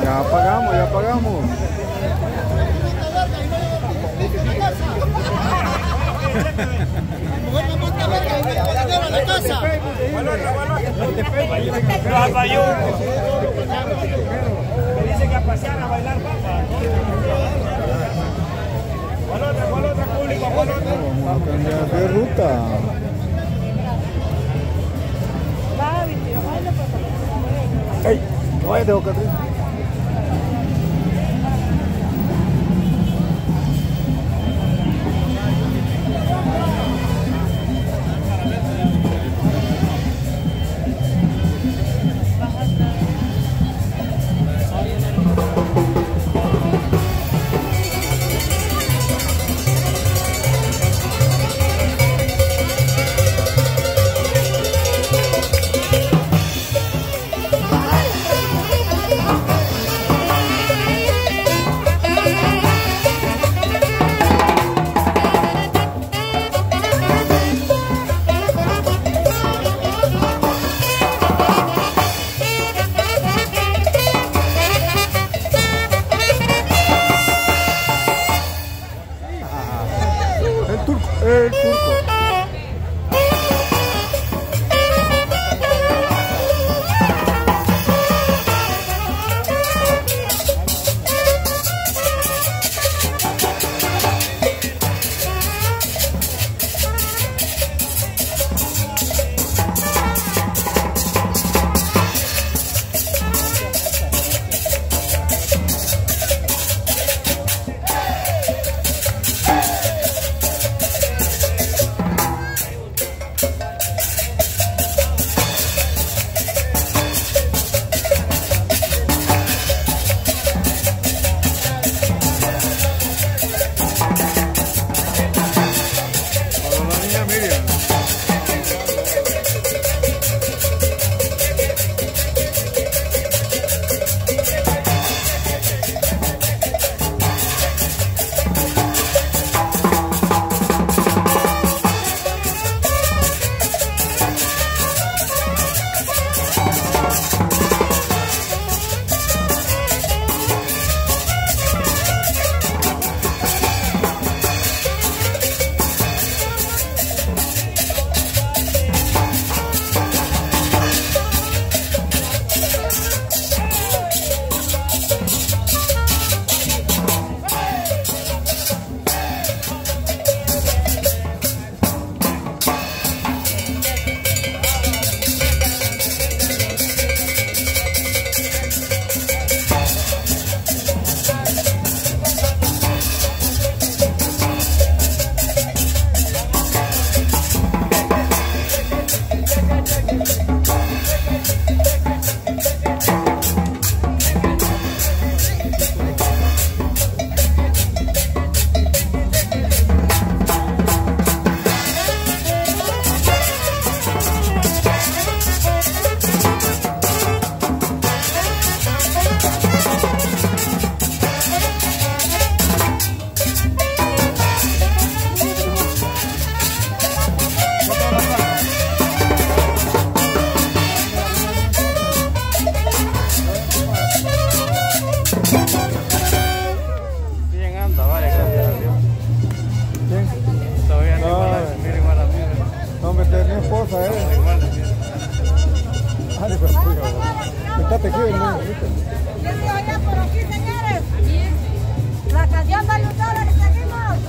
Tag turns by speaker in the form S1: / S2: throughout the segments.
S1: Ya pagamos, ya pagamos.
S2: Me dice que a pasear, a bailar papa. ¿Cuál otra público? ¿Cuál otra?
S1: Vamos a cambiar de ruta. ¡Ey! No vayas de Boca Tri. El turco.
S3: La canción de Luchador y seguimos.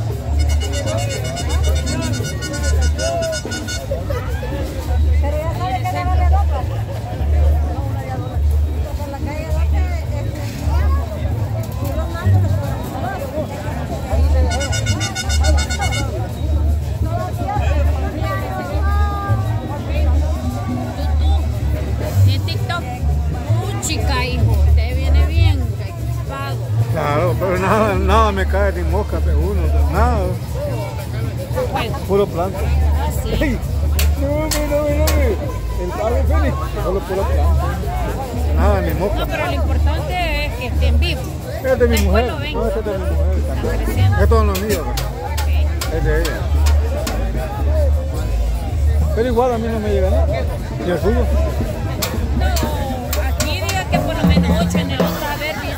S3: Pero ya sabe que le vale otra. Por la calle
S4: en TikTok. Chica, hijo, te viene bien equipado.
S1: Claro, pero nada me cae ni mosca de uno, nada. Puro planta.
S4: Ah, sí.
S1: ¡Ey! No, el padre Félix, solo pura planta. Nada, ni mosca.
S4: No, pero lo importante es que esté en vivo.
S1: Es de mi mujer.
S4: Lo ven.
S1: No, este es de mi mujer.
S4: Está creciendo.
S1: Esto no es mío.
S4: Okay.
S1: Es de ella. Pero igual a mí no me llega nada. ¿Y el suyo?
S4: No, aquí diga que por lo menos 8 en el otro, a ver bien.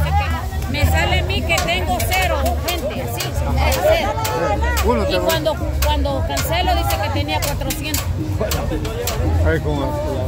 S4: Y cuando cancelo dice que tenía 400.
S1: A ver cómo es.